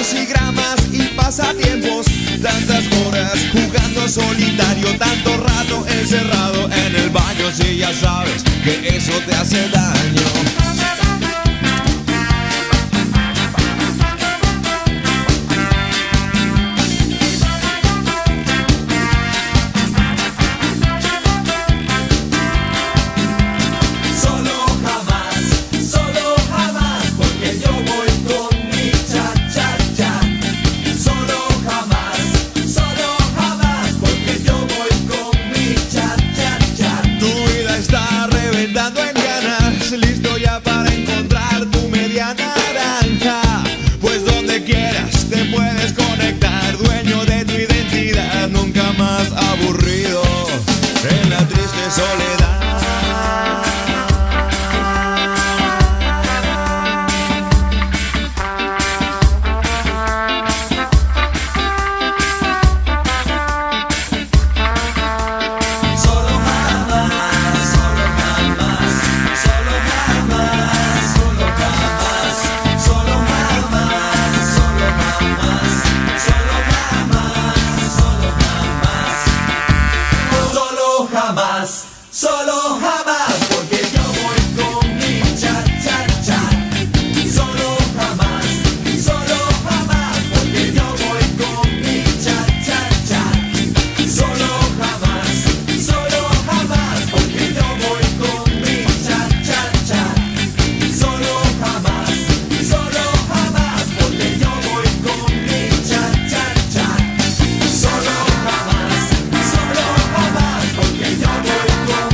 crucigramas y pasatiempos, tantas horas jugando solitario, tanto rato encerrado en el baño. Si ya sabes que eso te hace daño. Listo ya para encontrar tu media naranja, pues donde quieras te puedes conectar, dueño de tu identidad, nunca más aburrido en la triste soledad. Solo jamás, porque yo voy con mi cha-cha-cha. Solo jamás, porque yo voy con mi cha-cha-cha. Solo jamás, porque yo voy con mi cha-cha-cha. Solo jamás, porque yo voy con mi cha-cha-cha. Solo jamás, porque yo voy con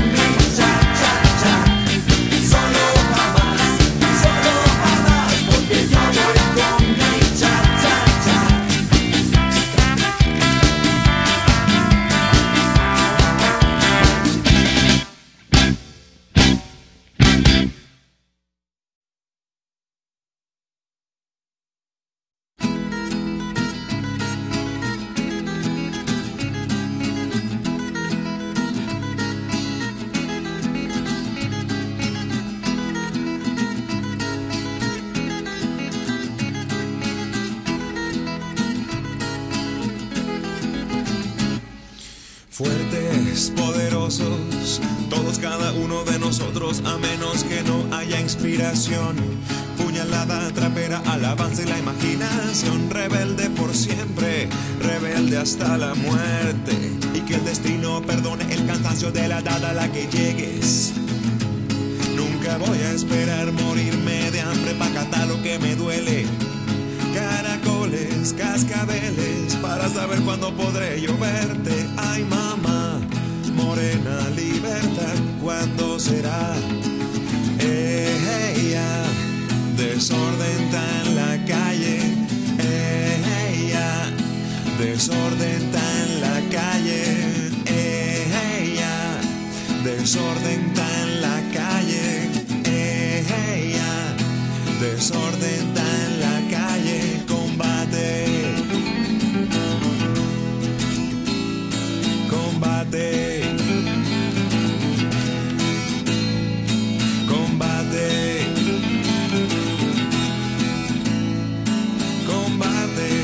Fuertes, poderosos, todos cada uno de nosotros, a menos que no haya inspiración. Puñalada, trapera, alabanza y la imaginación. Rebelde por siempre, rebelde hasta la muerte. Y que el destino perdone el cansancio de la edad a la que llegues. Nunca voy a esperar morirme de hambre pa' catar lo que me duele. Caracoles, cascabeles, para saber cuándo podré yo verte. Ay, mamá, morena libertad, ¿cuándo será? Ya, desorden está en la calle. Ya, desorden está en la calle. Ya, desorden está en la calle. Ya, desorden está en la calle. Combate, combate, combate, combate.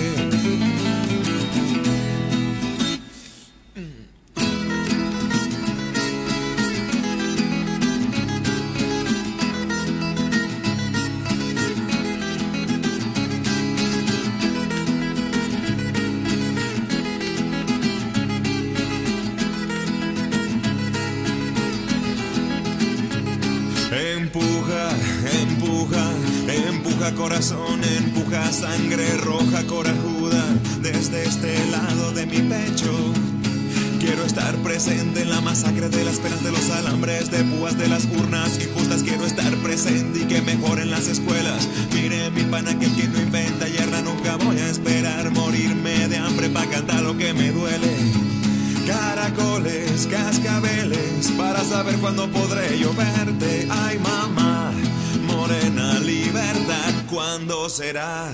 Empuja, empuja, empuja corazón, empuja sangre roja corajuda desde este lado de mi pecho. Quiero estar presente en la masacre de las penas, de los alambres, de púas, de las urnas injustas. Quiero estar presente y que mejoren las escuelas. Mire mi pana que quien no inventa hierra. Nunca voy a esperar morirme de hambre pa' cantar lo que me duele. Caracoles, cascabeles, para saber cuándo podré yo verte. Ay, mamá, morena libertad, ¿cuándo será?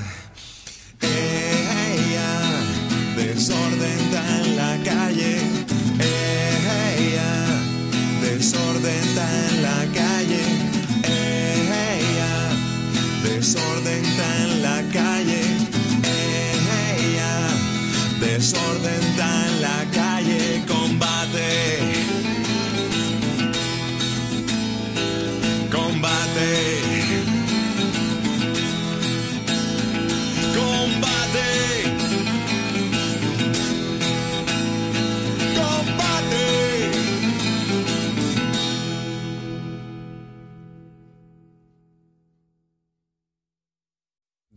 Desorden está en la calle. Desorden está en la calle. Desorden está en la calle.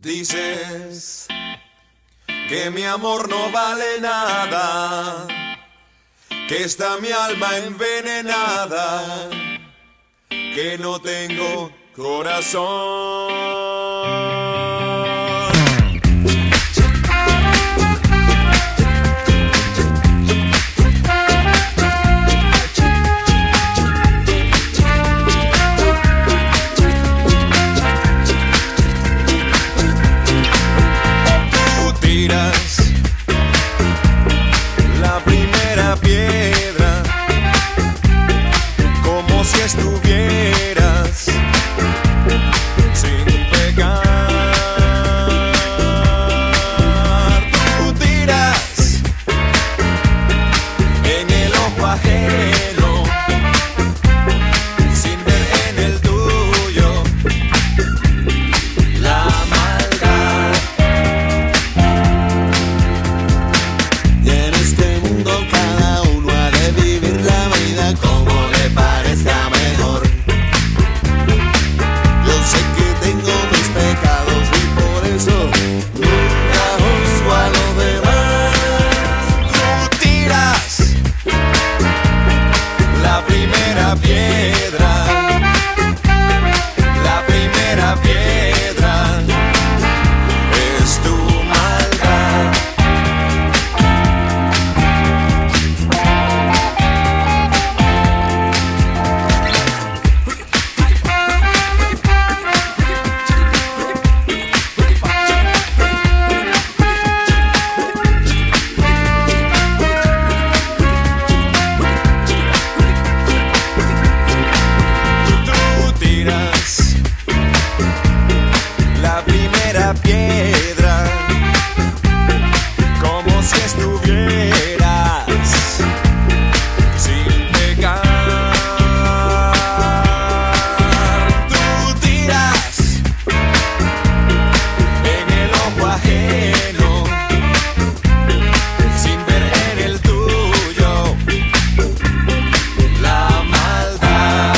Dices que mi amor no vale nada, que está mi alma envenenada, que no tengo corazón. La primera piedra como si estuvieras sin pecar. Tú tiras en el ojo ajeno sin ver en el tuyo la maldad. Y en este mundo cada uno ha de vivir la vida como le parezca mejor. Yo sé que tengo mis pecados y por eso nunca juzgo a los demás. Tú tiras la primera piedra, la primera piedra es tu maldad. Tú tiras la primera piedra como si estuvieras sin pecar. Tú tiras en el ojo ajeno sin ver en el tuyo la maldad.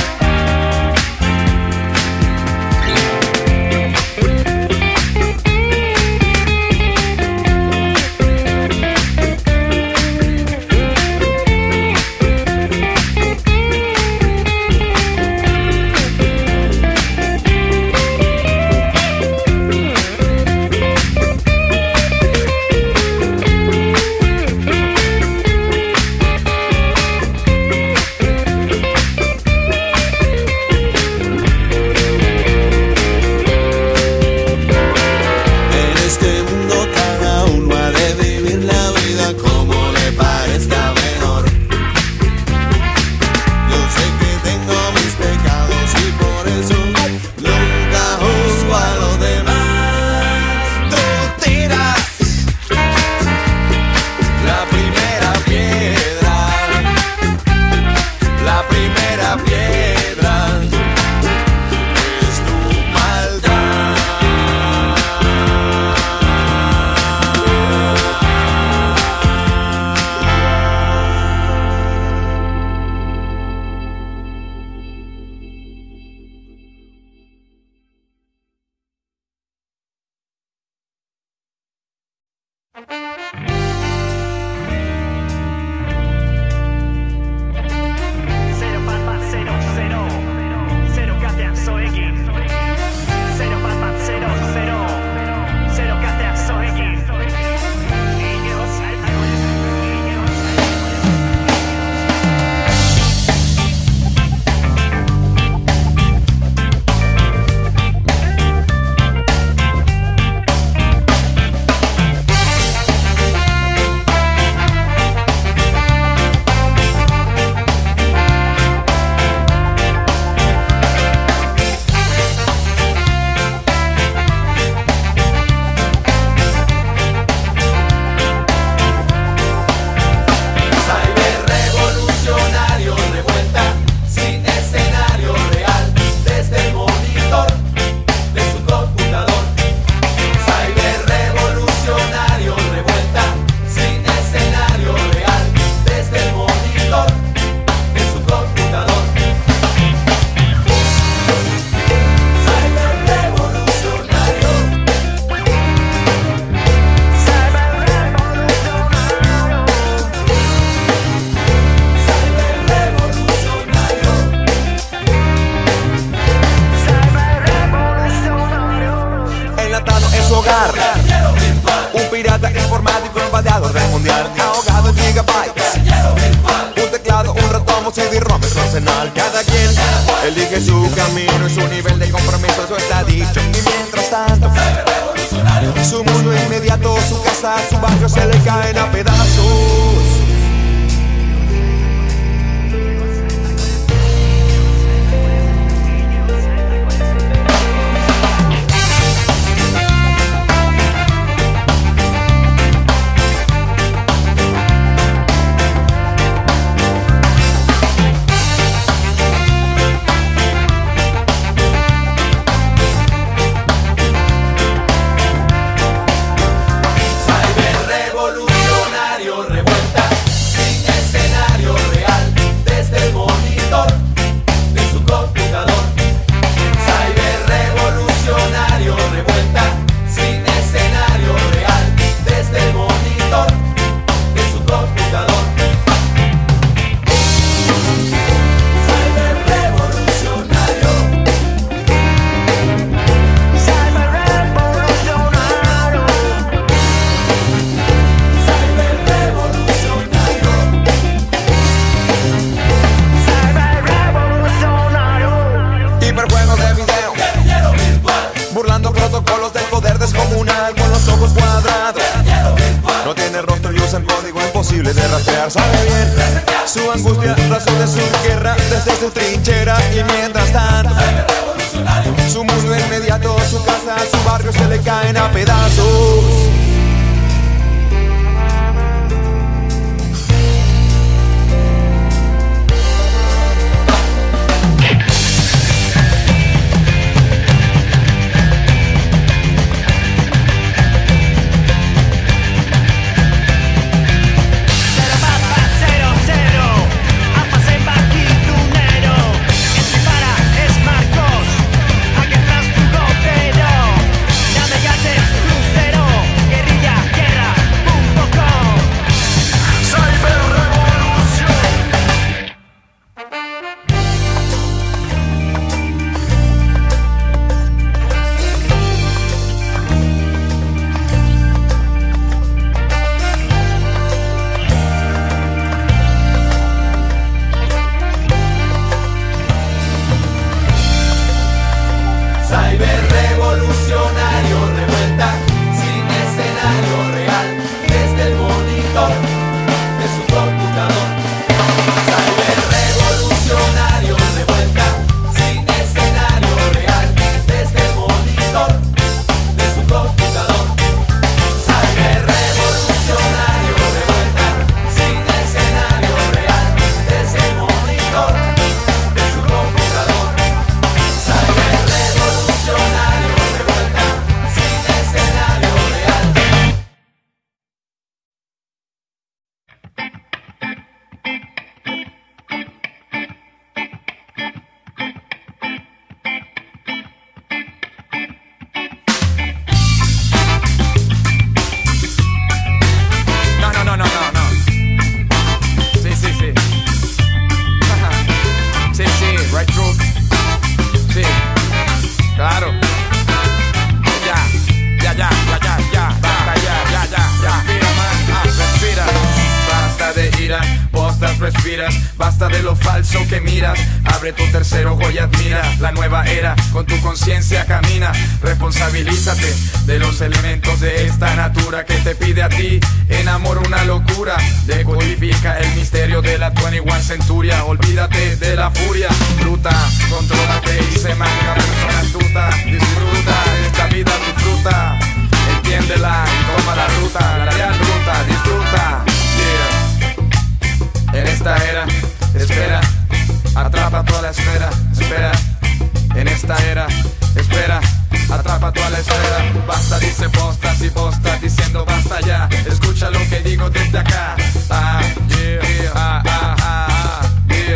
En este mundo cada uno ha de vivir la vida como le parezca mejor. Yo sé que tengo mis pecados y por eso nunca juzgo a los demás. Tú tiras la primera piedra, la primera piedra es tu maldad. Cero Batman, cero, cero. Cero Katia, soy X. Cero Batman, cero, cero. Cero Katia, soy X. elige su camino y su nivel de compromiso, eso está dicho. Y mientras tanto, su mundo inmediato, su casa, su barrio se le caen a pedazos. De rastrear, sabe bien su angustia, razón de su guerra desde su trinchera. Y mientras tanto, su mundo inmediato, su casa, su barrio se le caen a pedazos. respiras, basta de lo falso que miras. Abre tu tercer ojo y admira la nueva era, con tu conciencia camina. Responsabilízate de los elementos de esta natura que te pide a ti en amor una locura. Decodifica el misterio de la 21 centuria. Olvídate de la furia bruta, contrólate y sé más una persona astuta. Disfruta esta vida, disfruta, entiéndela y toma la ruta, la real ruta, disfruta. Yeah. En esta era, espera, atrapa toda la esfera, espera. En esta era, espera, atrapa toda la esfera. Basta, dice postas y postas diciendo basta ya. Escucha lo que digo desde acá. Ah, yeah, yeah, ah, ah, ah, ah, yeah.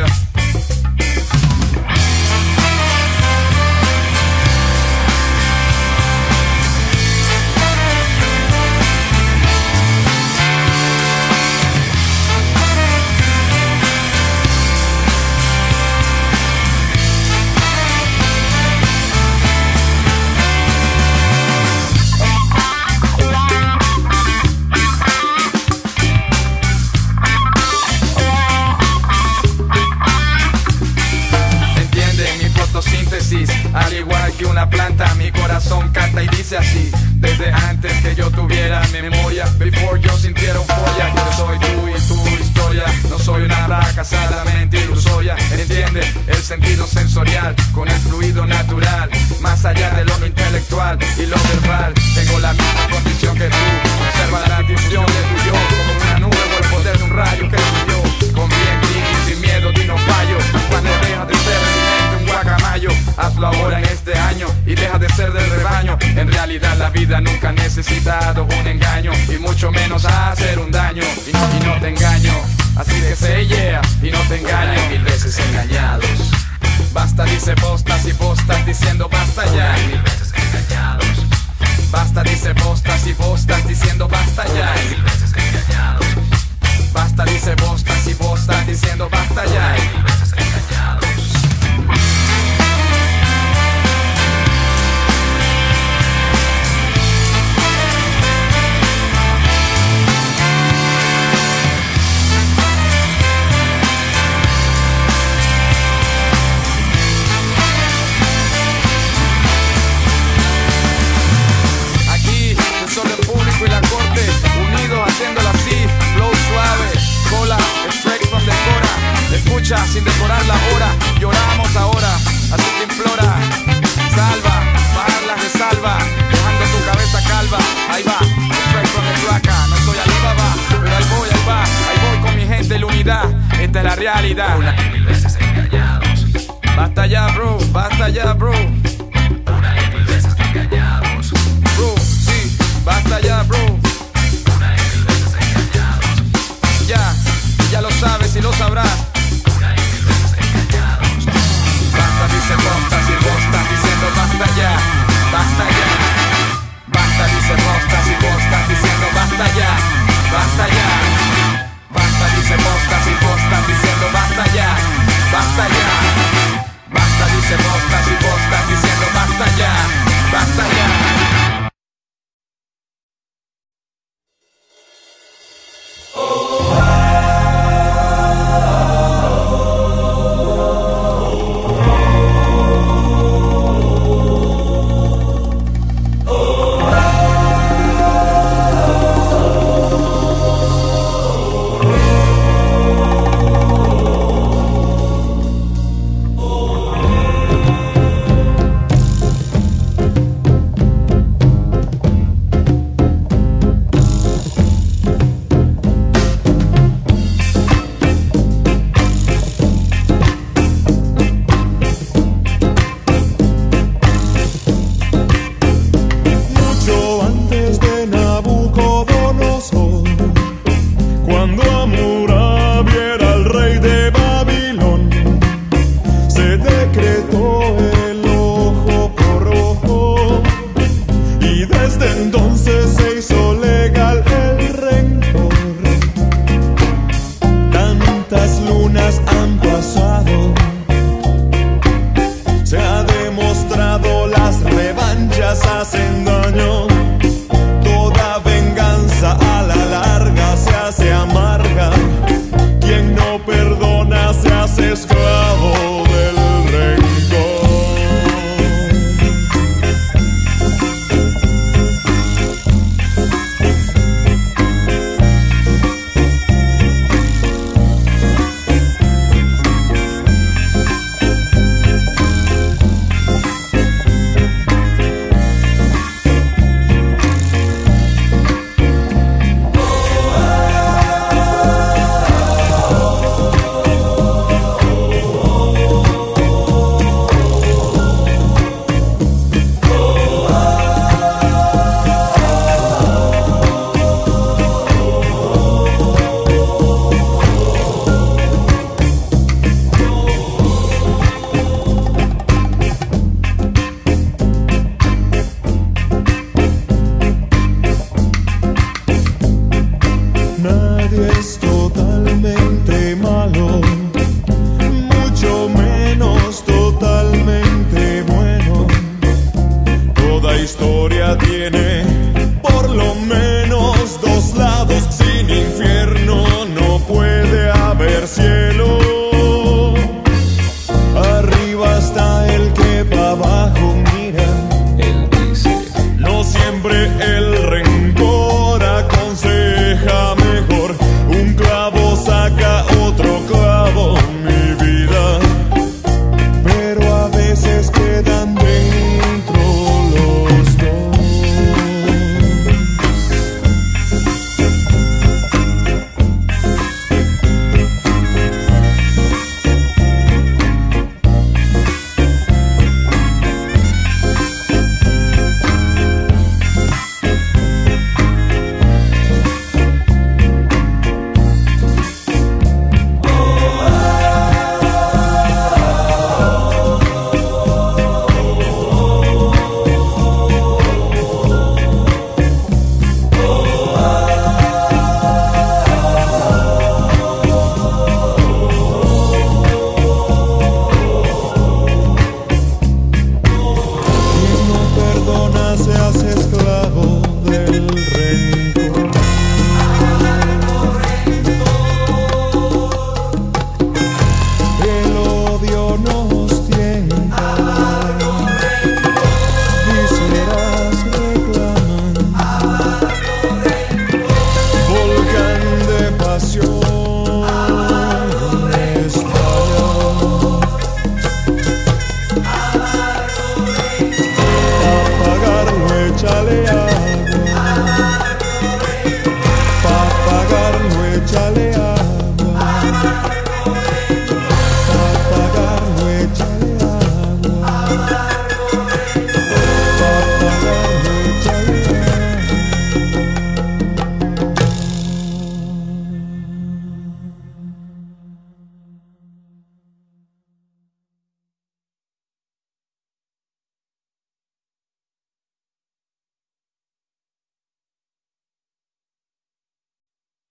síntesis. Al igual que una planta, mi corazón canta y dice así. Desde antes que yo tuviera memoria, before yo sintiera euforia. Yo soy tú y tu historia, no soy una fracasadamente ilusoria. Entiende el sentido sensorial con el fluido natural, más allá de lo intelectual y lo verbal. Tengo la misma condición que tú, observa la difusión de tu yo, como una nube o el poder de un rayo que subió. Confía en ti y sin miedo, di no fallo. Cuando dejas de ser realmente un guacamayo, hazlo ahora en este año y deja de ser del rebaño. En realidad la vida nunca ha necesitado un engaño, y mucho menos a hacer un daño, y no te engaño. Así que say yeah y no te engaño. Mil veces engañados. Basta, dice postas y postas diciendo basta ya. Mil veces engañados. Basta, dice postas y postas diciendo basta ya. Mil veces engañados. Basta, dice postas y postas diciendo basta ya. Mil veces engañados. Y la corte, unidos haciéndolo así, flow suave, cola, straight from the cora. Escucha sin decorar la hora, lloramos ahora, así que implora, salva, bajar la resalva, dejando tu cabeza calva. Ahí va, straight from the placa, no soy Alibaba, pero ahí voy con mi gente en la unidad, esta es la realidad. Una y mil veces engañados. Basta ya bro, basta ya bro. Una y mil veces engañados. Bro, sí, basta ya bro. Una y mil veces engañados. Ya lo sabes y lo sabrás. Una y mil veces engañados. Basta, dice postas y postas diciendo basta ya, basta ya. Basta, dice postas y postas diciendo basta ya, basta ya. Basta, dice postas y postas diciendo basta ya, basta ya. Basta, dice postas y postas diciendo basta ya, basta ya.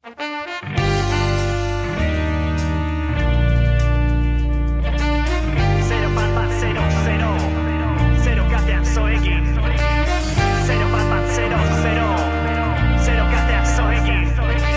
Zero Batman, zero, zero. Zero Katean Zoekin. Zero Batman, zero, zero. Zero Katean Zoekin.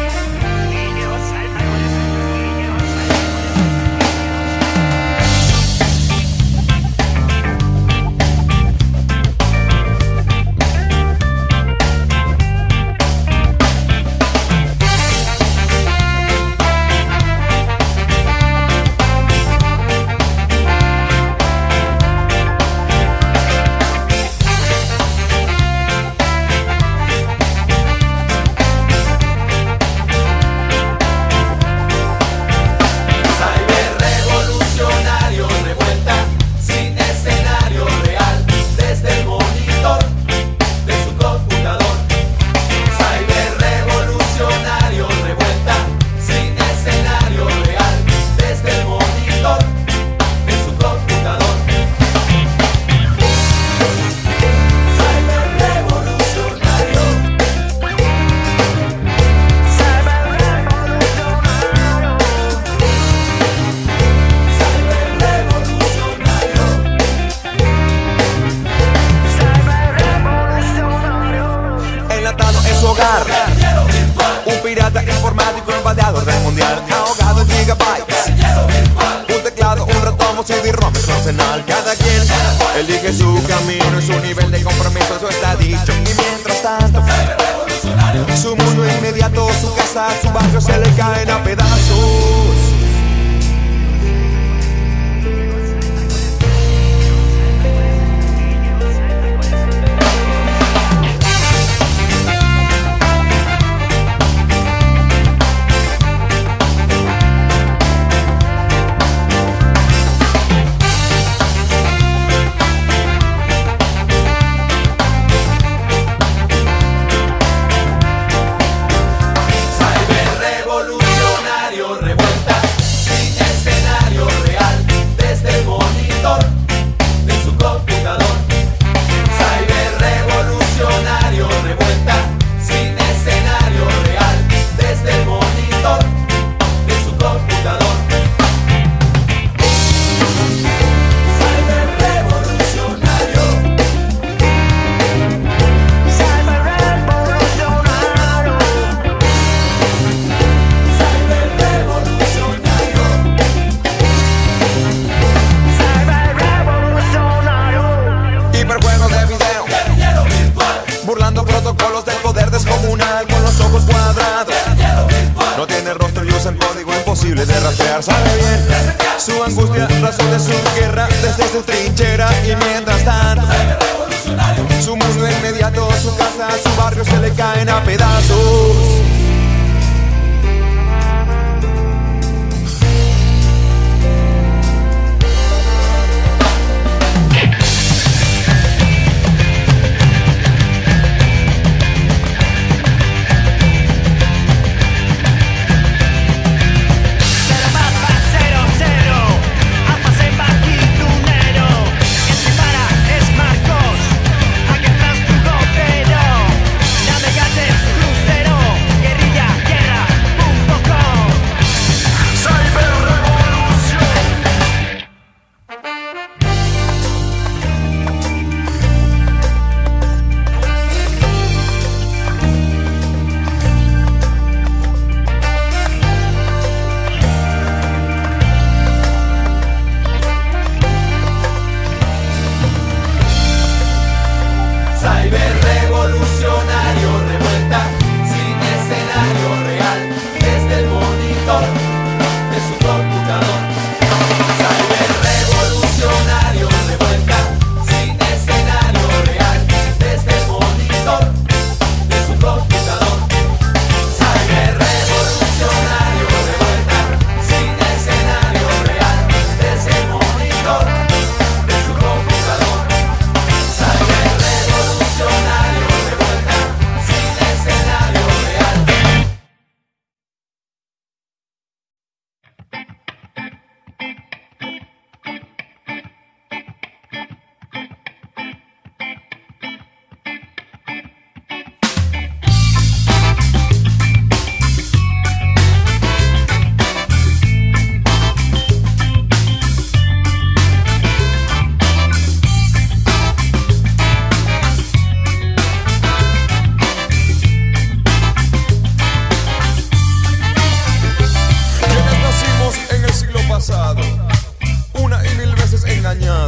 Un pirata informático invadiador del mundial, ahogado en gigabytes. Un teclado, un ratón, un CD-ROM, es arsenal. Cada quien elige su camino y su nivel de compromiso, eso está dicho. Y mientras tanto, su mundo inmediato, su casa, su barrio se le caen a pedazos. Burlando protocolos del poder descomunal con los ojos cuadrados. No tiene rostro y usa un código imposible de rastrear. Sabe bien su angustia, razón de su guerra desde su trinchera. Y mientras tanto, su mundo inmediato, su casa, su barrio se le caen a pedazos. Que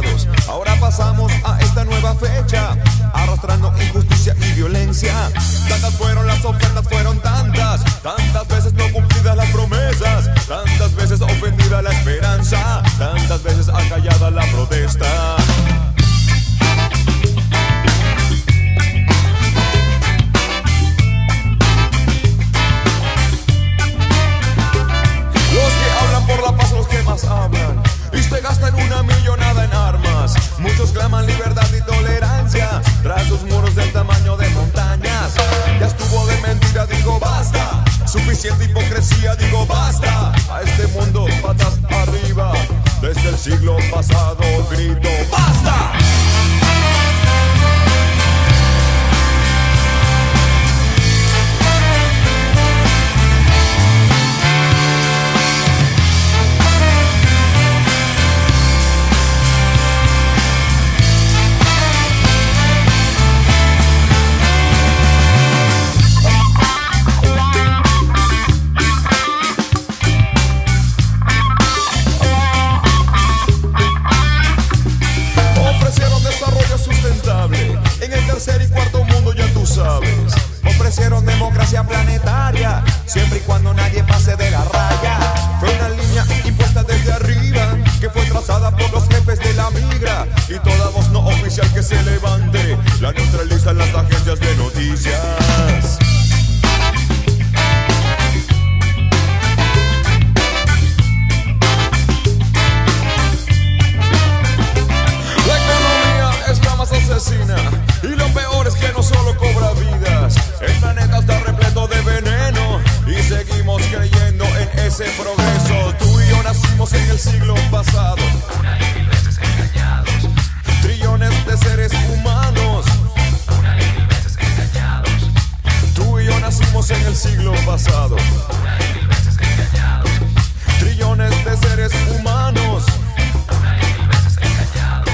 amañados. Ahora pasamos a esta nueva fecha, arrastrando injusticia y violencia. Tantas fueron las ofertas, fueron tantas veces no cumplidas las promesas, tantas veces ofendida la esperanza, tantas veces acallada la protesta. Por la paz los que más hablan y se gastan una millonada en armas. Muchos claman libertad y tolerancia tras sus muros del tamaño de montañas. Ya estuvo de mentira, digo basta. Suficiente hipocresía, digo basta. A este mundo patas arriba. Desde el siglo pasado grito ¡basta! En el tercer y cuarto mundo ya tú sabes. Ofrecieron democracia planetaria, siempre y cuando nadie pase de la raya. Fue una línea impuesta desde arriba, que fue trazada por los jefes de la migra. Y toda voz no oficial que se levante la neutralizan las agencias de noticias. Asesina. Y lo peor es que no solo cobra vidas, el planeta está repleto de veneno y seguimos creyendo en ese progreso. Tú y yo nacimos en el siglo pasado, una y mil veces engañados. Trillones de seres humanos, una y mil veces engañados. Tú y yo nacimos en el siglo pasado, una y mil veces engañados. Trillones de seres humanos, una y mil veces engañados.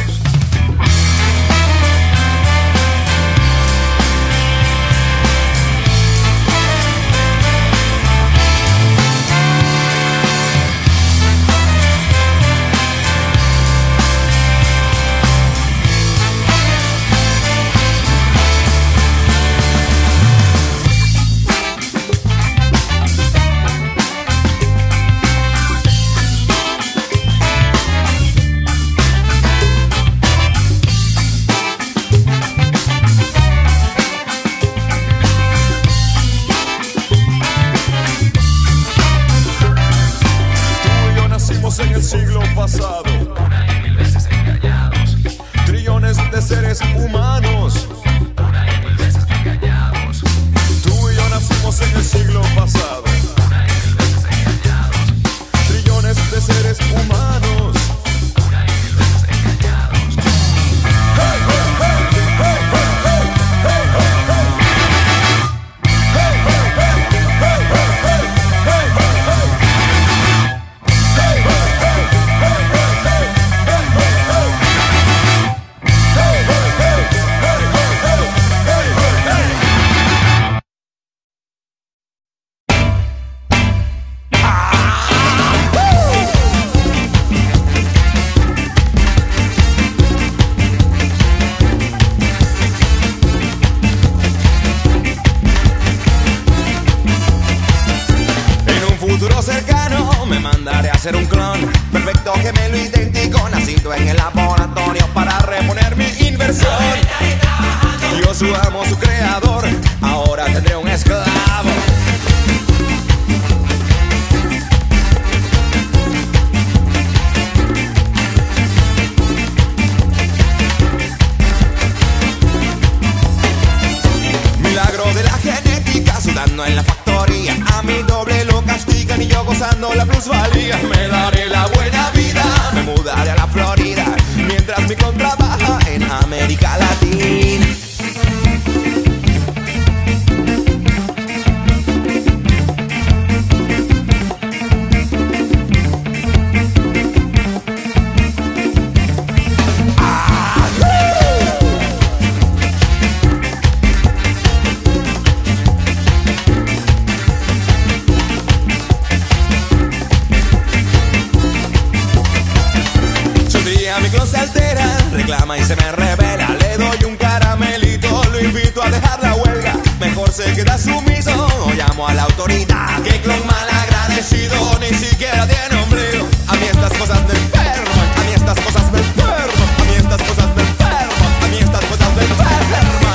En el siglo pasado, una y mil veces engañados. Trillones de seres humanos, una y mil veces engañados. Tú y yo nacimos en el siglo pasado, una y mil veces engañados. Trillones de seres humanos, una y mil veces engañados. Hey, hey, hey, hey, hey, hey, hey, hey, hey. Hey, hey, hey, hey, hey, hey, hey, hey, hey. Cercano me mandaré a hacer un clon perfecto, gemelo idéntico, nacido en el laboratorio para reponer mi inversión. Yo su amo, su creador, ahora tendré un esclavo. Milagro de la genética, sudando en la factoría, a mi doble lo castigan y yo gozando la plusvalía. Me daré la buena vida, me mudaré a la Florida, mientras mi clon trabaja en América Latina. desespera, reclama y se me revela. Le doy un caramelito, lo invito a dejar la huelga. Mejor se queda sumiso o llamo a la autoridad. Que clon mal agradecido, ni siquiera tiene ombligo. A mí estas cosas me enferman, a mí estas cosas me enferman, a mí estas cosas me enferman, a mí estas cosas me enferman.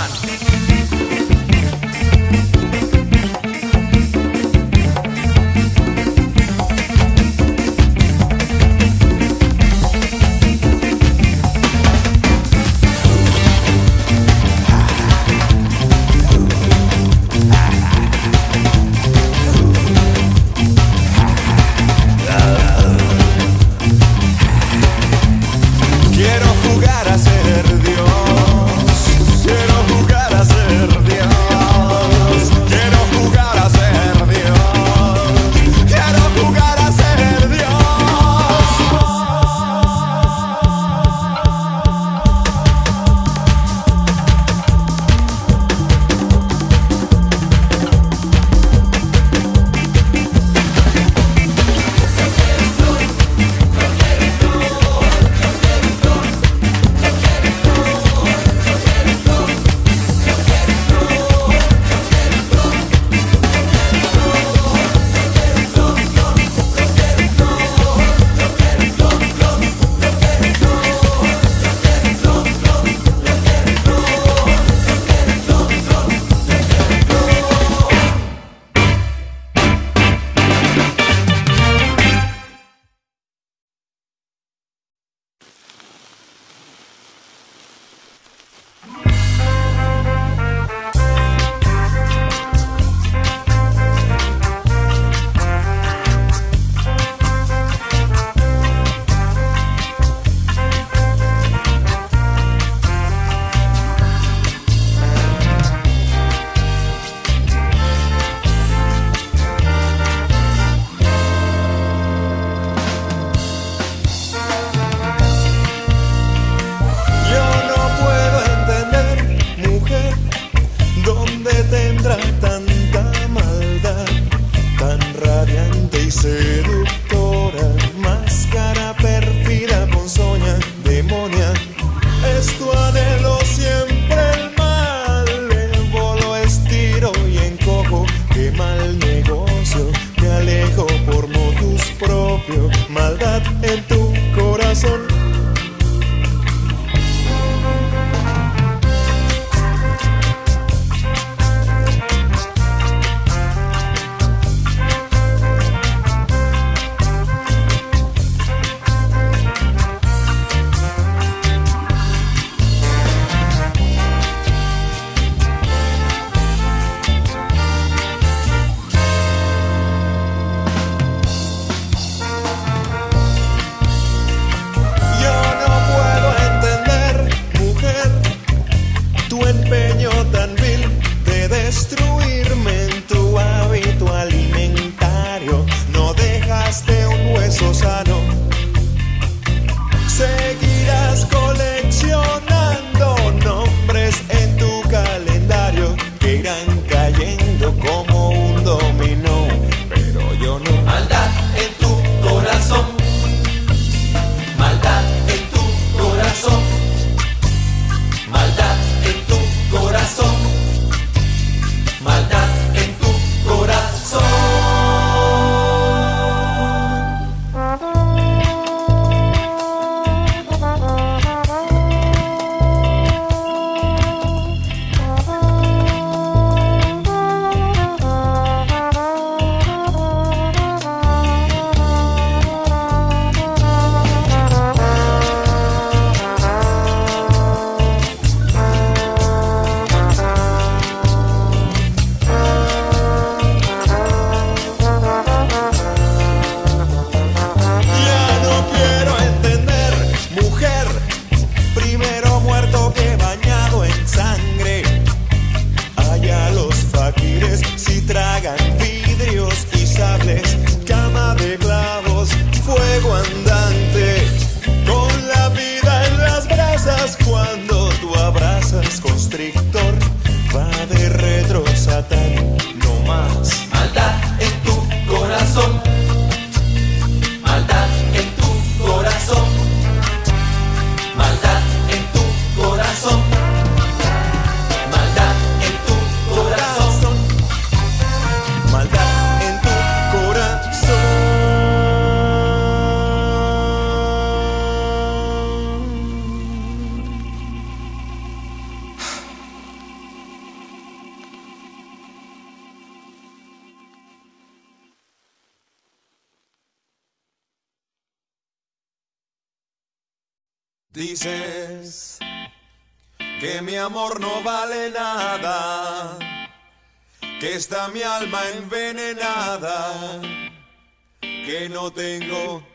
Dices que mi amor no vale nada, que está mi alma envenenada, que no tengo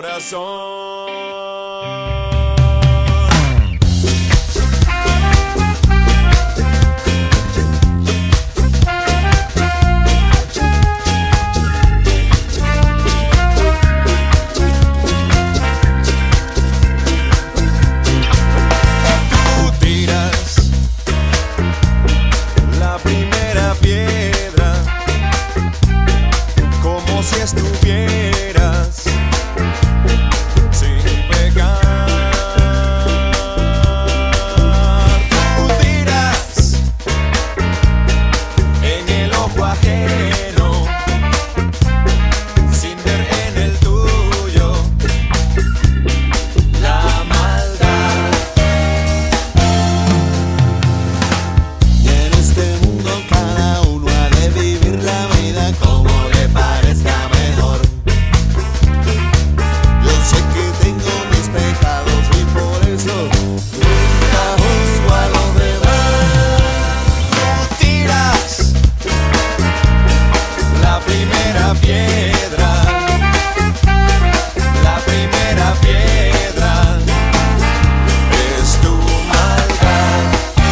corazón. Piedra, como si estuvieras sin pecar. Tú tiras en el ojo ajeno, sin ver en el tuyo la maldad. Y en este mundo cada uno ha de vivir la vida como le parezca mejor. Yo sé que tengo mis pecados y por eso nunca juzgo a los demás. Tú tiras la primera piedra, la primera piedra es tu maldad.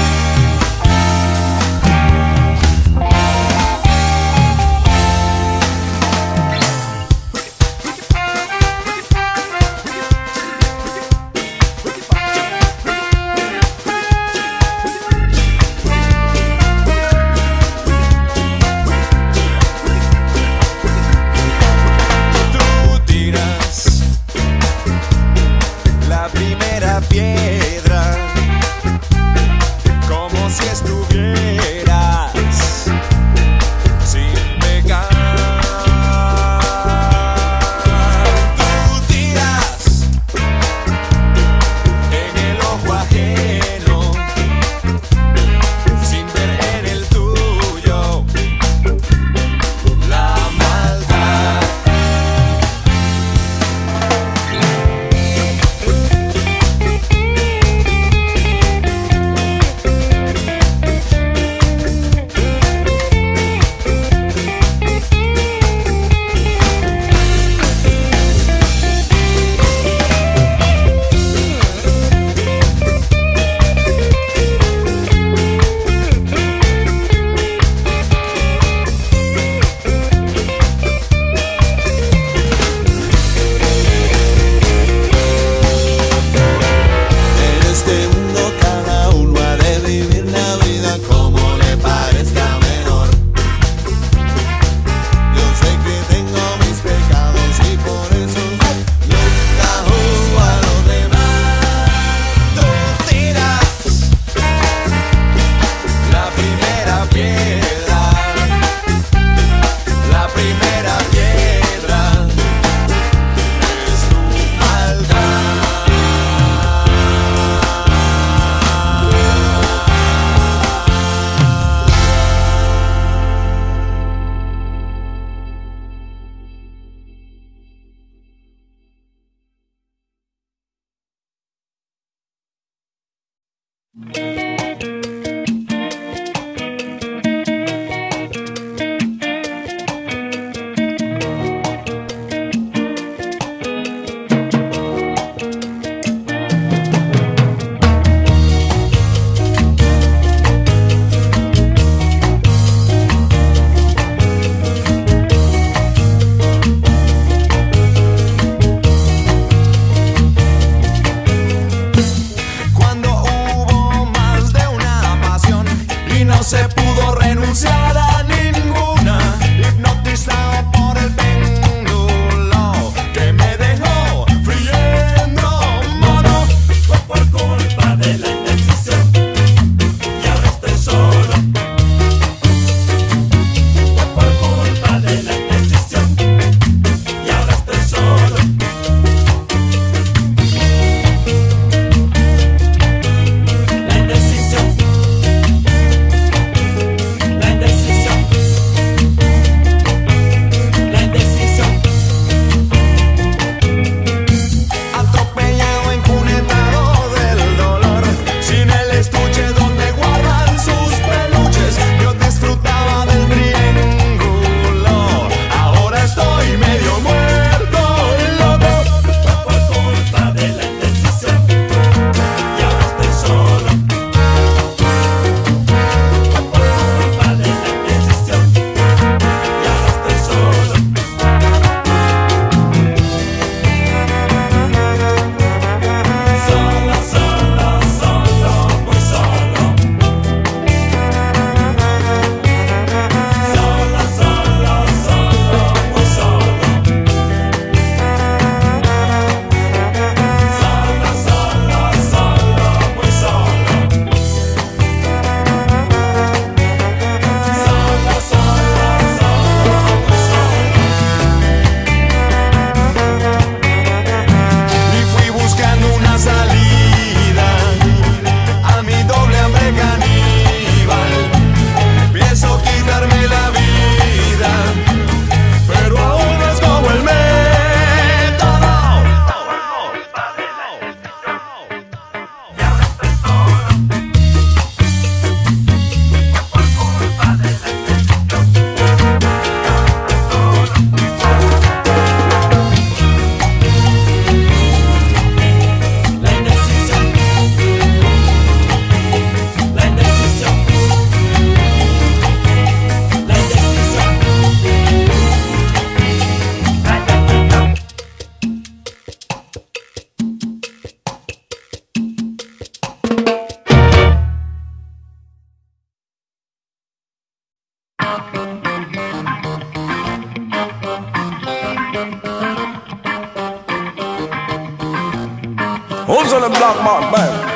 Tú tiras la primera piedra como si estuvieras sin pecar. Tú tiras en el ojo ajeno, sin ver en el tuyo la maldad. En este mundo cada uno ha de vivir la vida como le parezca mejor. Yo sé que tengo mis pecados y por eso nunca juzgo a los demás. Tú tiras la primera piedra, la primera piedra es tu maldad. Cuando hubo más de una pasión y no se pudo renunciar a ninguna, hipnotizado por el péndulo que me dejó friendo mono. Fue por culpa de la indecisión y ahora estoy solo. Fue por culpa de la indecisión y ahora estoy solo. La indecisión black man, man.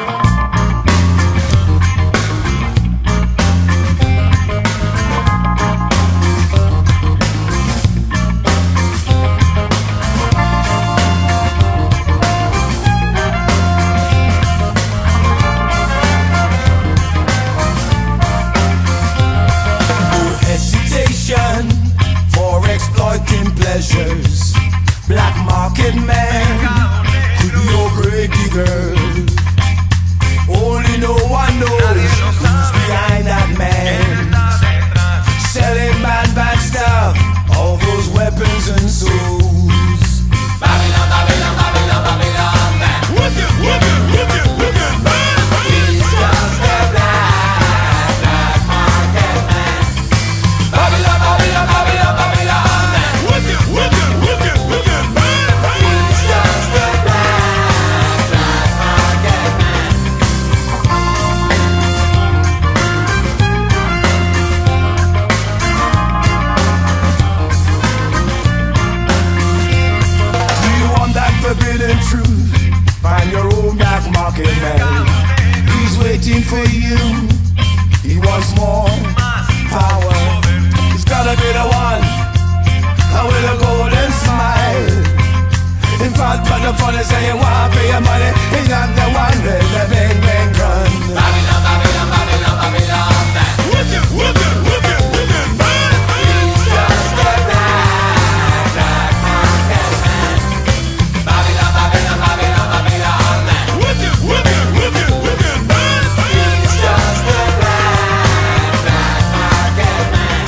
For exploiting pleasures, black market man could be your grave digger. Only no one knows who's behind that man, selling bad stuff, all those weapons and souls. Babylon, Babylon, Babylon, Babylon, man. Whip it, whip it, whip it, whip it, man. He's just a black market man. Babylon, Babylon, Babylon, Babylon, man. Whip it, whip it, whip it, whip it, man. He's just a black market man. Do you want that forbidden truth? Find your own black market man. He's waiting for you. He wants more power. He's gotta be the one with a golden smile. In fact, but the fun is say you want for your money. He's not the one with the bang bang gun. Babylon, Babylon, Babylon, Babylon, man. Whip it, whip it, whip it, whip it, man. He's just a black market man. Babylon, Babylon, Babylon, Babylon, man. Whip it, whip it, whip it, whip it, man. He's just a black market man.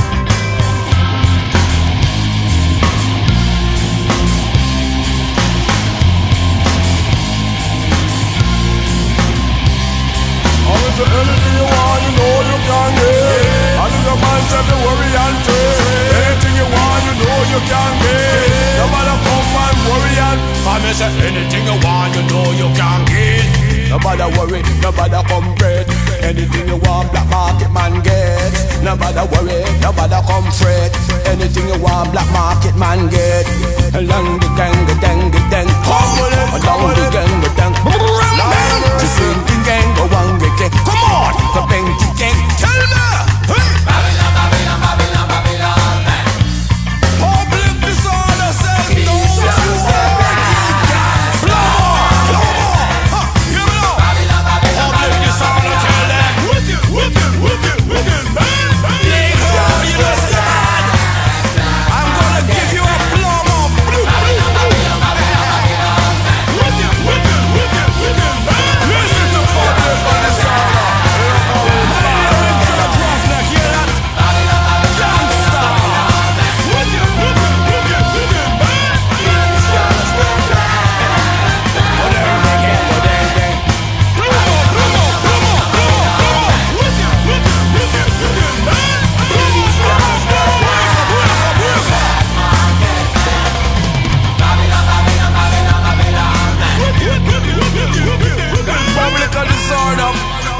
Always the anything you want, you know you can get. I do the man said to worry and take. Anything you want, you know you can get. No matter come and worry and I say anything you want, you know you can get. No matter worry, no matter come fret. Anything you want, black market man get. No matter worry, no matter come fret. Anything you want, black market man get. Along the gang, the dang, the dang. Come with it, along the gang, the dang. The singing gang, go on, get it. Come on, the bang, the gang. Tell me, hey. Babylon, Babylon, Babylon, Babylon, man. Public disorder says no to working gas. Blow more. Hear me now. Babylon, Babylon, Public disorder tell them. Whip it, whip it, whip it, whip it, man. Nigga, you understand? I'm gonna give you a blow more. Babylon, Babylon, Babylon, man. Whip it, whip it, whip it, whip it, man. Listen to public disorder. Public disorder.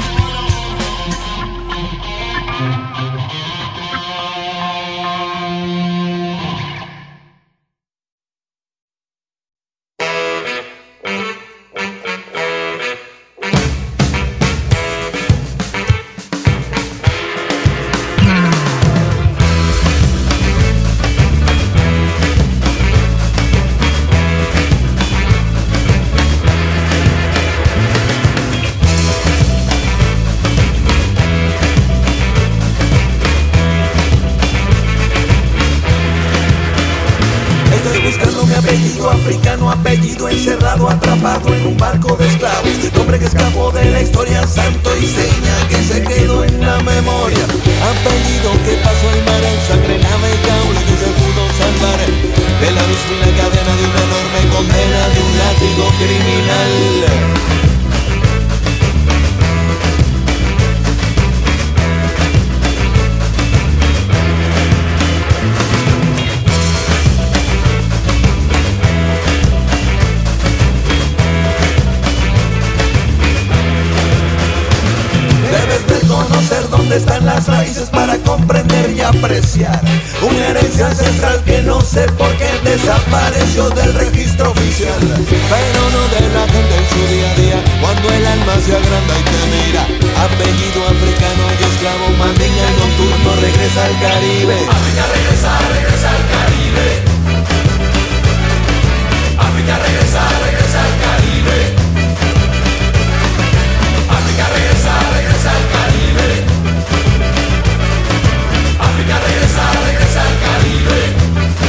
apellido africano, apellido encerrado, atrapado en un barco de esclavos, nombre que escapó de la historia, santo y seña que se quedó en la memoria, apellido que pasó el mar en sangre, nave jaula que se pudo salvar de la misma cadena de una enorme condena de un látigo criminal. dónde están las raíces para comprender y apreciar una herencia ancestral que no sé por qué desapareció del registro oficial, pero no de la gente en su día a día. Cuando el alma se agranda y te mira, apellido africano y esclavo, mandinga el nocturno regresa al Caribe. África regresa, regresa al Caribe. África regresa, regresa al Caribe. África regresa, regresa al Caribe. África regresa, regresa al Caribe.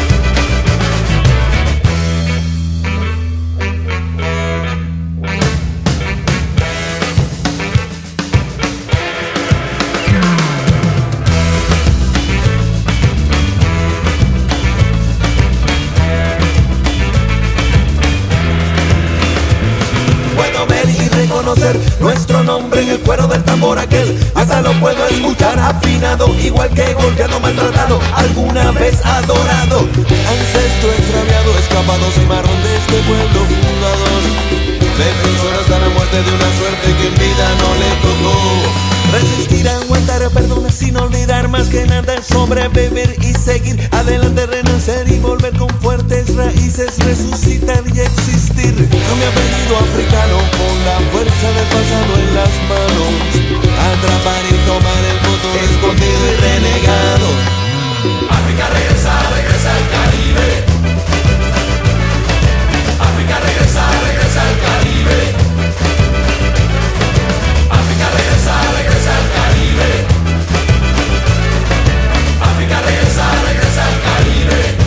Conocer nuestro nombre en el cuero del tambor aquel, hasta lo puedo escuchar afinado, igual que golpeado, maltratado, alguna vez adorado, ancestro extraviado, escapado cimarrón de este pueblo fundador, defensor hasta la muerte de una suerte que en vida no le tocó. Resistir, aguantar, perdonar sin olvidar, más que nada sobrevivir y seguir adelante, renacer y volver con fuertes raíces, resucitar y existir. No mi apellido africano con la fuerza del pasado en las manos, atrapar y tomar el futuro escondido y renegado. África regresa, regresa al Caribe. África regresa, regresa al Caribe. África regresa, regresa al Caribe. África regresa, regresa al Caribe.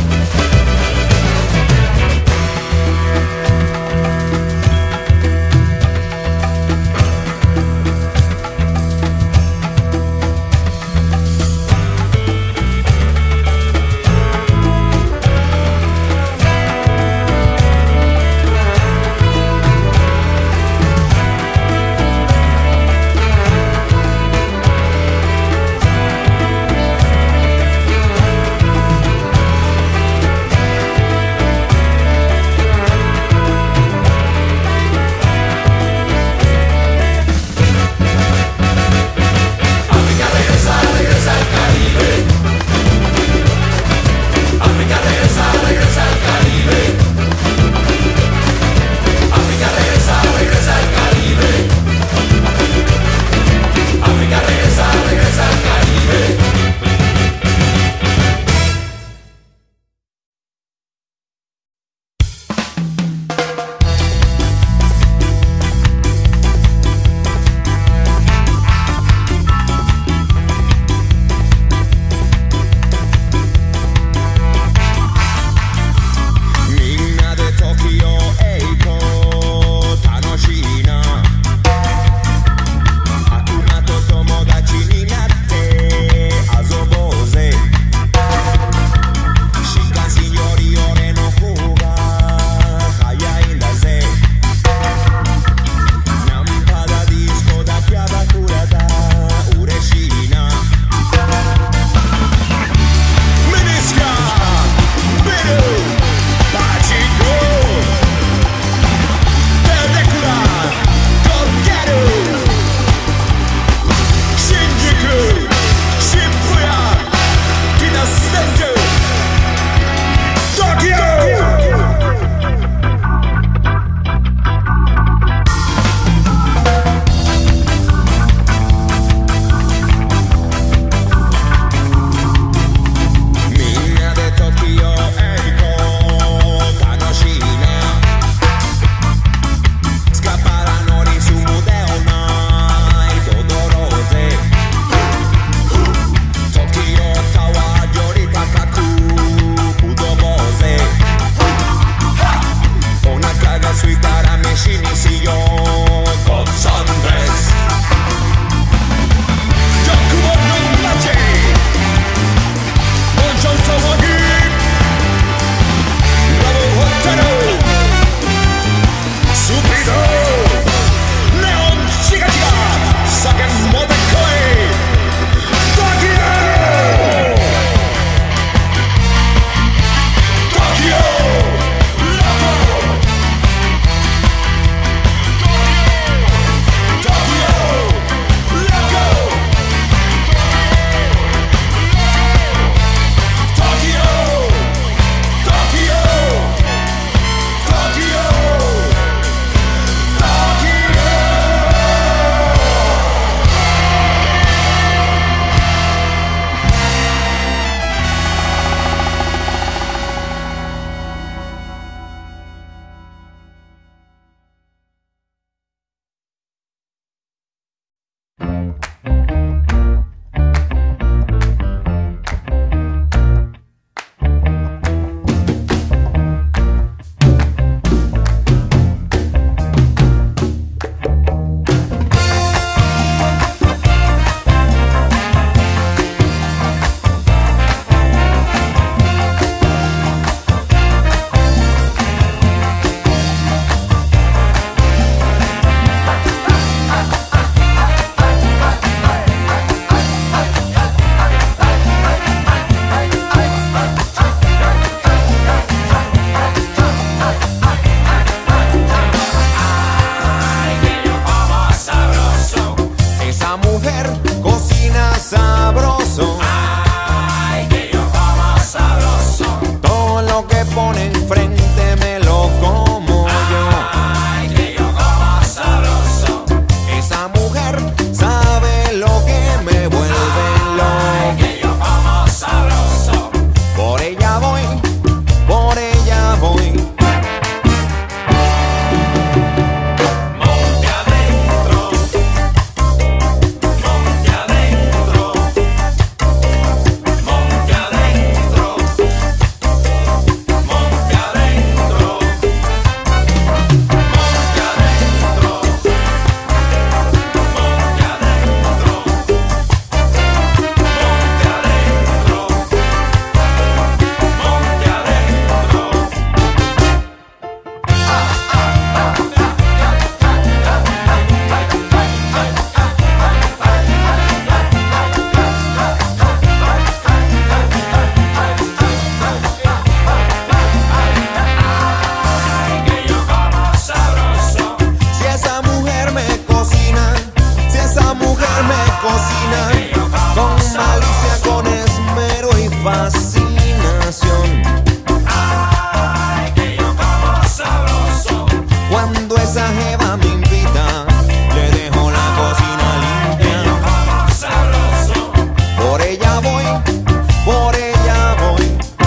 mujer me cocina con malicia, con esmero y fascinación. Ay, que yo como sabroso. Cuando esa jeva me invita, le dejo la cocina limpia. Yo como sabroso. Por ella voy, por ella voy.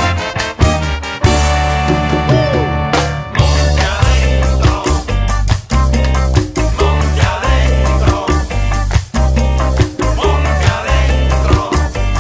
Monte adentro, monte adentro, monte adentro,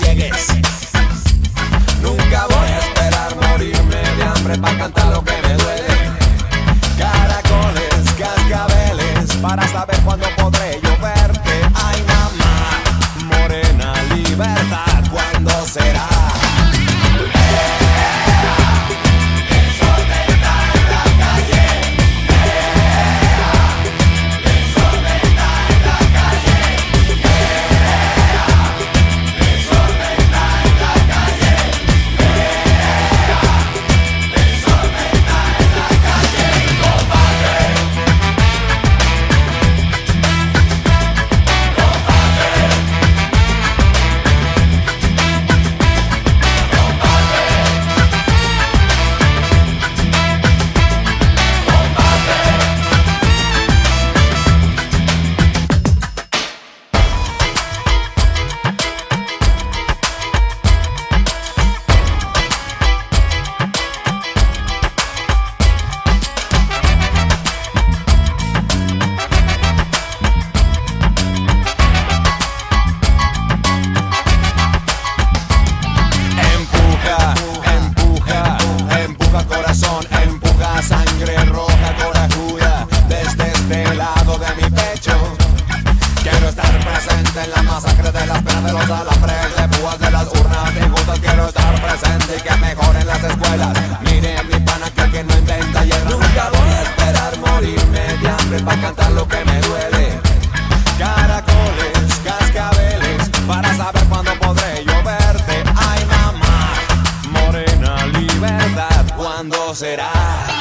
llegues. Nunca voy a esperar morirme de hambre para cantar lo que me duele. Caracoles, cascabeles, para saber cuándo podré yo verte. Ay, mamá, morena, libertad, ¿cuándo será? Empuja sangre roja corajuda desde este lado de mi pecho. Quiero estar presente en la masacre de las penas de los alambres, de púas de las urnas injustas. Quiero estar presente y que mejoren las escuelas. Miren mi pana que el que no intenta hierro. Nunca voy a esperar morirme de hambre para cantar lo que me duele. Caracoles, cascabeles, para saber cuándo podré yo verte. Ay, mamá, morena, libertad, ¿cuándo será?